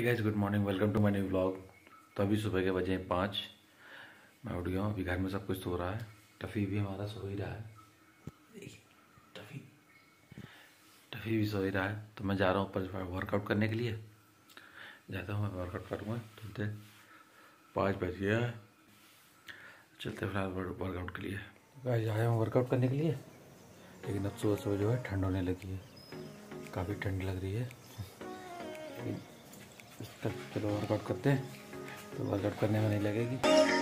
Guys, good morning, welcome to my new vlog. तो अभी सुबह के बजे 5, मैं उठ गया हूँ। अभी घर में सब कुछ सो रहा है, टफ़ी भी हमारा सो ही रहा है। टफ़ी भी सो ही रहा है। तो मैं जा रहा हूँ ऊपर वर्कआउट करने के लिए। जाता हूँ, मैं वर्कआउट करूँगा। चलते 5 बज गया है, चलते फिलहाल वर्कआउट के लिए। गाइस आया हूँ वर्कआउट करने के लिए, लेकिन अब सुबह सुबह जो है ठंड होने लगी है, काफ़ी ठंड लग रही है। चलो वर्कआउट करते हैं, तो वर्कआउट करने में नहीं लगेगी।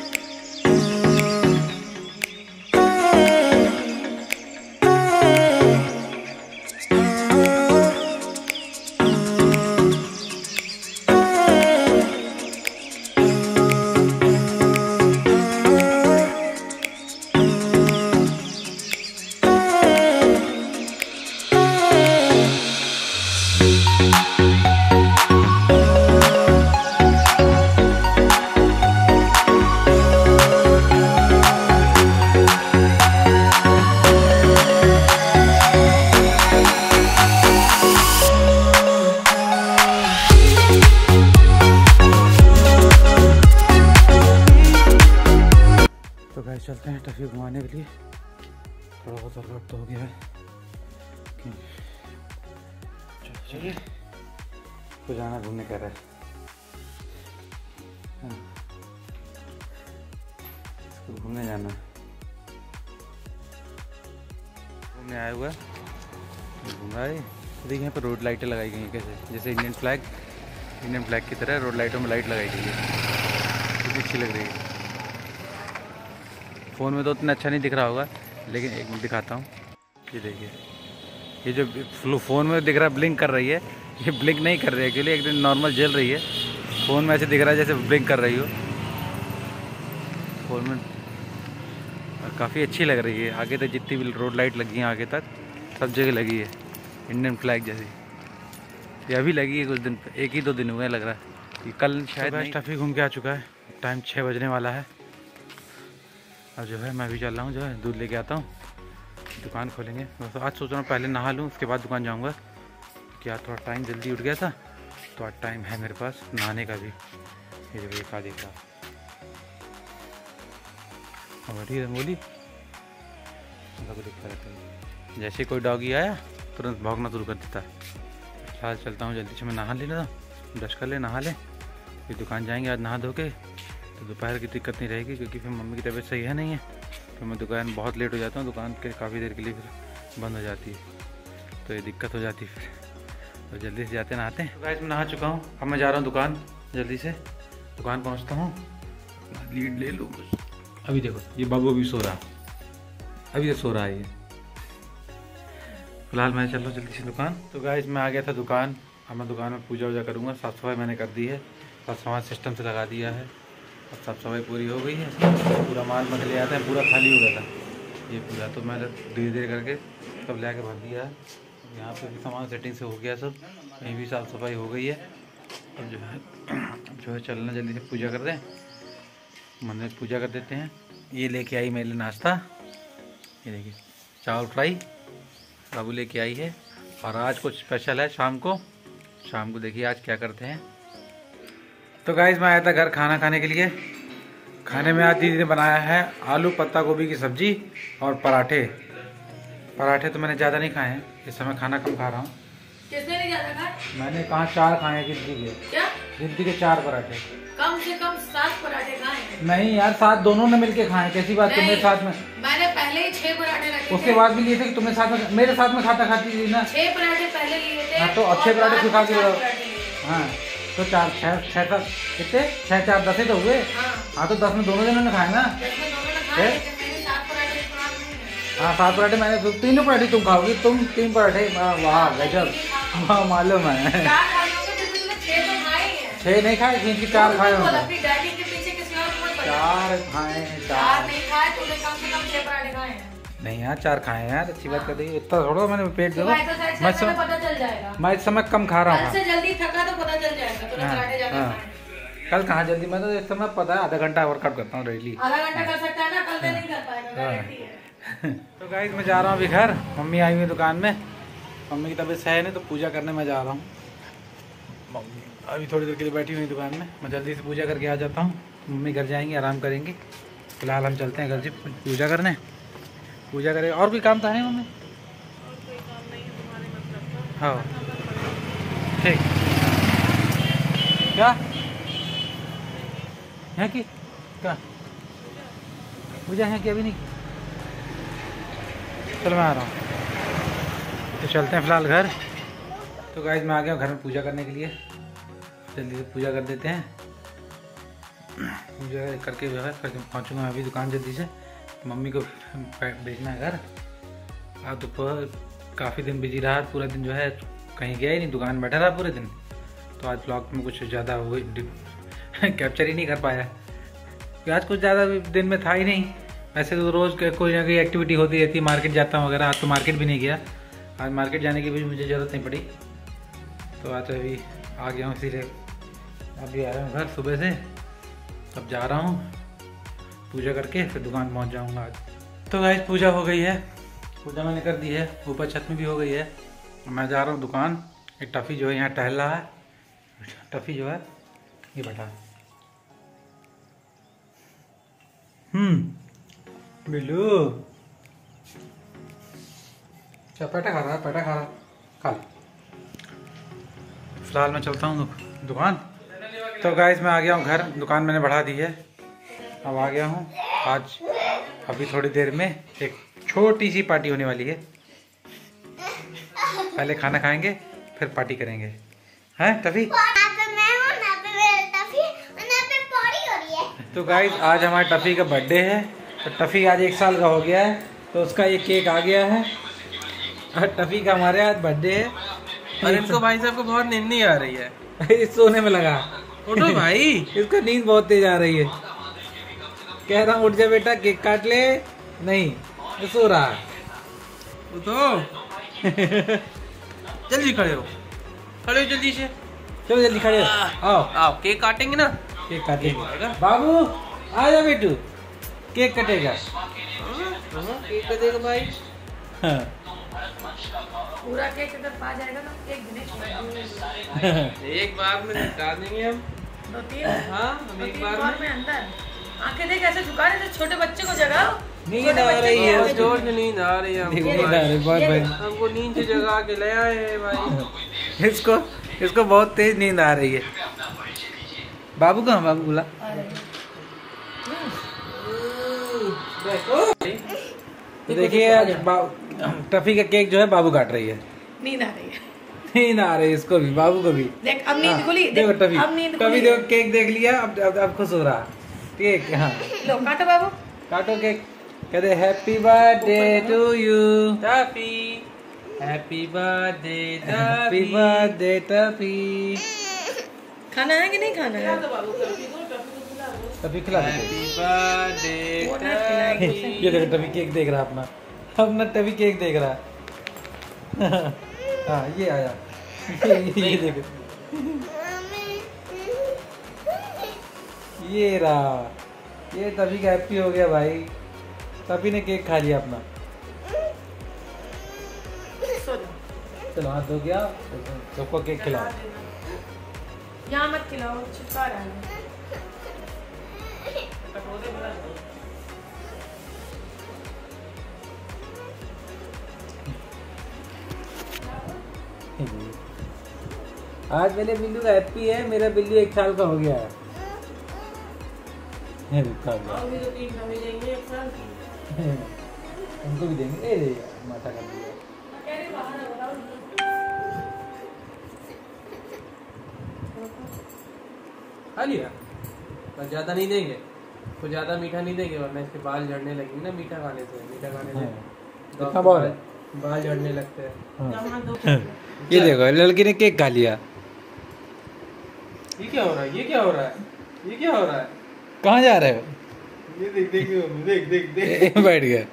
तो गाइस चलते हैं टफ़ी घुमाने के लिए। थोड़ा बहुत वर्कआउट तो हो गया है। चलिए तो जाना घूमने कह रहा है। इसको घूमने जाना है, घूमने आया हुआ है, घूम रहा है। देखिए यहाँ पर रोड लाइटें लगाई गई हैं, कैसे जैसे इंडियन फ्लैग की तरह रोड लाइटों में लाइट लगाई गई है, कितनी अच्छी लग रही है। फ़ोन में तो उतना अच्छा नहीं दिख रहा होगा, लेकिन एक मिनट दिखाता हूँ। ये देखिए, ये जो फ़ोन में दिख रहा है ब्लिंक कर रही है, ये ब्लिंक नहीं कर रही है एक्चुअली, एकदम नॉर्मल जल रही है। फ़ोन में ऐसे दिख रहा है जैसे ब्लिंक कर रही हो फ़ोन में। काफ़ी अच्छी लग रही है। आगे तक जितनी भी रोड लाइट लगी हैं, आगे तक सब जगह लगी है इंडियन फ्लैग जैसी। ये अभी लगी है कुछ दिन, 1 ही 2 दिन हुए लग रहा है। ये कल शायद नहीं। टफ़ी घूम के आ चुका है, टाइम 6 बजने वाला है। अब जो है मैं भी चल रहा हूँ, जो है दूध लेके आता हूँ, दुकान खोलेंगे। तो आज सोच रहा हूँ पहले नहा लूँ, उसके बाद दुकान जाऊँगा। क्या थोड़ा टाइम जल्दी उठ गया था, तो आज टाइम है मेरे पास नहाने का भी। ये जो एक आधे का बड़ी रंगोली दिखता रहता है। जैसे कोई डॉगी आया तुरंत भौंकना शुरू कर देता है। फिलहाल चलता हूँ जल्दी से, मैं नहा लेना, ब्रश कर ले, नहा ले, फिर दुकान जाएंगे आज नहा धो के। तो दोपहर की दिक्कत नहीं रहेगी, क्योंकि फिर मम्मी की तबीयत सही है नहीं है, फिर मैं दुकान बहुत लेट हो जाता हूँ, दुकान के काफ़ी देर के लिए फिर बंद हो जाती है, तो ये दिक्कत हो जाती है फिर। तो जल्दी से जाते नहाते हैं। तो गाइस मैं नहा चुका हूँ, अब मैं जा रहा हूँ दुकान। जल्दी से दुकान पहुँचता हूँ, लीड ले लूँ। अभी देखो ये बाबू अभी सो रहा, अभी तो सो रहा है ये। फिलहाल मैं चल रहा हूँ जल्दी से दुकान। तो गाइस मैं आ गया था दुकान। अब मैं दुकान में पूजा वूजा करूँगा। साफ़ सफाई मैंने कर दी है, साफ सामान सिस्टम से लगा दिया है। अब साफ सफाई पूरी हो गई है, पूरा माल मत ले आते हैं, पूरा खाली हो गया था ये पूरा। तो मैंने धीरे धीरे करके सब ले आके भर दिया है। यहाँ पे भी सामान सेटिंग से हो गया सब, यहीं भी साफ़ सफाई हो गई है। अब जो है चलना जल्दी से पूजा कर दें, मंदिर पूजा कर देते हैं। ये लेके आई मेरे लिए नाश्ता, ये देखिए चावल फ्राई बाबू लेके आई है। और आज कुछ स्पेशल है शाम को देखिए आज क्या करते हैं। तो गाइस मैं आया था घर खाना खाने के लिए। खाने में आज दीदी ने बनाया है आलू पत्ता गोभी की सब्जी और पराठे। तो मैंने ज़्यादा नहीं खाए हैं, इस समय खाना कम खा रहा हूँ। किसने नहीं ज़्यादा खाए? मैंने कहा 4 खाए हैं गिनती के। क्या? गिनती के 4 पराठे। कम से कम 7 पराठे खाए हैं। नहीं यार, 7 दोनों ने मिलके खाए। कैसी बात, तुम्हें साथ में? मैंने पहले ही 6 पराठे रखे। उसके बाद भी लिए थे कि तुम्हें साथ में, मेरे साथ में खाती थी ना। 6 पराठे पहले लिए थे। हाँ तो अच्छे पराठे सिखा के। हाँ तो 4 6 6 कितने 6 4 10 ही तो हुए। हाँ तो 10 में दोनों जनों ने खाए ना। हाँ 7 पराठे मैंने, तो 3 पराठे तुम खाओगी, तुम 3 पराठे। वाह गजब, वाह मालूम है। 6 नहीं खाए, 4 खाए। 4 खाए, 4 नहीं खाए, तूने कम से कम 6 पराठे खाए हैं। नहीं यार 4 खाए हैं यार, अच्छी बात कर दी। इतना थोड़ा मैंने पेट दे, पता चल जाएगा। मैं इस समय कम खा रहा हूँ। जल्दी थका तो पता चल जाएगा तूने पराठे ज्यादा खाए। कल कहाँ जल्दी, मैं तो इस समय पता है आधा घंटा वर्कआउट करता हूँ डेली। आधा घंटा कर सकता है ना, कल नहीं कर पाएगा। तो गाइस मैं जा रहा हूँ अभी घर, मम्मी आई हुई दुकान में। मम्मी की तबीयत सही नहीं, तो पूजा करने में जा रहा हूँ। अभी थोड़ी देर के लिए बैठी हुई दुकान में, मैं जल्दी से पूजा करके आ जाता हूँ। मम्मी घर जाएंगे, आराम करेंगे। फिलहाल हम चलते हैं घर से पूजा करने। पूजा करें, और कोई काम तो है मम्मी? हाँ ठीक। क्या है कि क्या पूजा है कि अभी नहीं? चलो मैं आ रहा हूँ, तो चलते हैं फिलहाल घर। तो गाइस मैं आ गया हूँ घर में पूजा करने के लिए। जल्दी से पूजा कर देते हैं। पूजा करके जो है करके पहुँचूँगा मैं अभी दुकान जल्दी से। मम्मी को भेजना है घर। आज दोपहर काफ़ी दिन बिजी रहा, पूरा दिन जो है कहीं गया ही नहीं, दुकान बैठा रहा पूरे दिन। तो आज ब्लॉग में कुछ ज़्यादा हुई कैप्चर ही नहीं कर पाया, क्योंकि आज कुछ ज़्यादा दिन में था ही नहीं। वैसे तो रोज़ कोई ना कोई एक्टिविटी होती रहती है, मार्केट जाता हूँ वगैरह। आज तो मार्केट भी नहीं गया, आज मार्केट जाने की भी मुझे ज़रूरत नहीं पड़ी। तो आज अभी आ गया हूँ, इसीलिए अभी आ रहा हूँ घर सुबह से। अब जा रहा हूँ पूजा करके, फिर दुकान पहुँच जाऊँगा आज। तो गाइस पूजा हो गई है, पूजा मैंने कर दी है, ऊपर छत में भी हो गई है। मैं जा रहा हूँ दुकान। एक टफ़ी जो है यहाँ टहल रहा है, टफ़ी जो है ये बैठा। बिल्लू क्या पैटा खा रहा है? पैटा खा रहा, खा। फिलहाल मैं चलता हूँ दुकान। तो गाइस मैं आ गया हूँ घर, दुकान मैंने बढ़ा दी है, अब आ गया हूँ। आज अभी थोड़ी देर में एक छोटी सी पार्टी होने वाली है। पहले खाना खाएंगे फिर पार्टी करेंगे, हैं टफी? तो गाइस आज हमारे टफी का बर्थडे है। तो टफी आज 1 साल का हो गया है, तो उसका ये केक आ गया है। और टफी का हमारे आज बर्थडे है। और इनको भाई साहब को बहुत नींद नहीं आ रही है, इस सोने में लगा। उठो भाई। इसको नींद बहुत तेज आ रही है। कह रहा हूँ उठ जा बेटा, केक काट ले। नहीं, ये सो रहा है। उठो जल्दी खड़े हो, खड़े हो जल्दी से। चलो जल्दी खड़े हो, आओ आओ केक काटेंगे ना। केक काटेंगे। बाबू आ जा बेटू, केक कटेगा। केक कटेगा भाई। हाँ। पूरा केक अगर पा जाएगा ना, एक दिन एक बार में निपटा देंगे हम। 2-3 हाँ हम एक बार में अंदर। आंखें देख ऐसे झुका रहे थे, छोटे बच्चे को जगाओ। नींद आ रही है, जोर से नींद आ रही है नींद आ रही है बहुत भाई। हमको नींद से जगा के ले आए हैं भाई। इसको बहुत तेज नींद आ रही है। बाबू कहाँ? बाबू बोला तो देखिए आज टफी का केक जो है बाबू काट रही है। नींद आ रही है, नींद आ रही है इसको भी, बाबू को भी। देख अब नींद खुली। देखो टफी, अब नींद कभी खुली। देखो केक देख लिया, अब खुश हो रहा। केक हाँ लो काटो बाबू। काटो केक। कहते happy birthday to you Tuffy, happy birthday happy birthday Tuffy. खाना है कि नहीं खाना है? टफी खिला दे। हैप्पी बर्थडे वो ना खिलाएगी उसे। ये देखो टफी केक देख रहा अपना, अपना टफी केक देख रहा। हाँ ये आया। ये देखो, ये रहा, ये टफी का हैप्पी हो गया भाई। टफी ने केक खा लिया अपना। सो जाओ। चलो हाथ धो गया, सबको केक खिलाओ। यहाँ मत खिलाओ, छुपा रहा है। आज मेरे बिल्लू का हैप्पी है, मेरा बिल्लू 1 साल का हो गया है। अभी तो 3 नवे देंगे एक साल की। उनको भी देंगे। ए माता कर दिया। अकेले बाहर है, बताओ। खा लिया, बस ज्यादा नहीं देंगे, कुछ ज्यादा मीठा नहीं देंगे वरना इसके बाल झड़ने लगेंगे ना। मीठा खाने से, मीठा खाने से कितना बॉल है? बाल झड़ने लगते हैं। जमा दो। ये देखो लड़की ने केक खा लिया। ये क्या हो रहा है? ये क्या हो रहा है? ये क्या हो रहा है? कहाँ जा रहे हो? ये देख देख देख देख देख बैठ गए।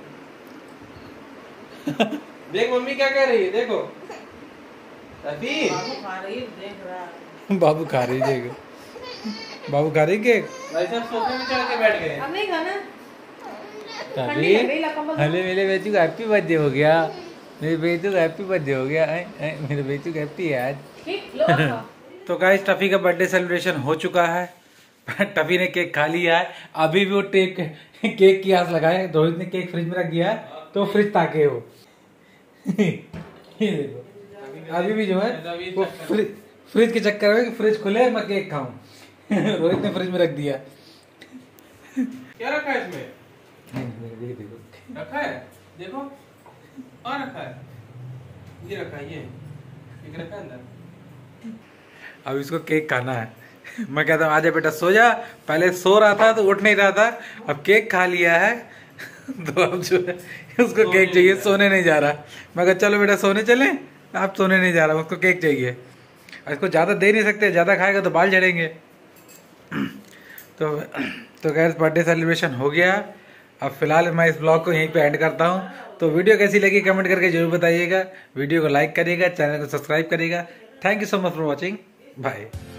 देख मम्मी क्या कह रही है, देखो। अभी बाबू खा रही है, देख रहा है। बाबू खा रही देखो, बाबू खा रही केक। भाई साहब सोफे में चढ़ के बैठ गए। अब नहीं खाना। अभी लग गई, ला कंबल दो। हले मेरे बेचू का हैप्पी बर्थडे हो गया। मेरे बेचू का हैप्पी बर्थडे हो गया। मेरे बेचू का हैप्पी है आज। ठीक लो अब खा। तो गाइस टफी का बर्थडे सेलिब्रेशन हो चुका है। टफी ने केक खा लिया है। अभी भी वो केक की आस लगाए। रोहित ने केक फ्रिज में रख दिया है तो फ्रिज ताके हो। ये देखो अभी भी जो है वो फ्रिज के चक्कर में कि फ्रिज खुले मैं केक खाऊं। रोहित ने फ्रिज में रख दिया। क्या रखा है इसमें? देखो रखा है, देखो और रखा है, ये रखा है, ये रखा है अंदर। अब इसको केक खाना है। मैं कहता हूँ आजा बेटा सो जा। पहले सो रहा था तो उठ नहीं रहा था, अब केक खा लिया है तो अब जो है उसको केक चाहिए, सोने नहीं जा रहा। मैं कहा चलो बेटा सोने चले, आप सोने नहीं जा रहा, उसको केक चाहिए। इसको ज़्यादा दे नहीं सकते, ज़्यादा खाएगा तो बाल झड़ेंगे। तो गैस बर्थडे सेलिब्रेशन हो गया। अब फिलहाल मैं इस ब्लॉग को यहीं पे एंड करता हूँ। तो वीडियो कैसी लगी कमेंट करके जरूर बताइएगा। वीडियो को लाइक करिएगा, चैनल को सब्सक्राइब करिएगा। Thank you so much for watching, bye.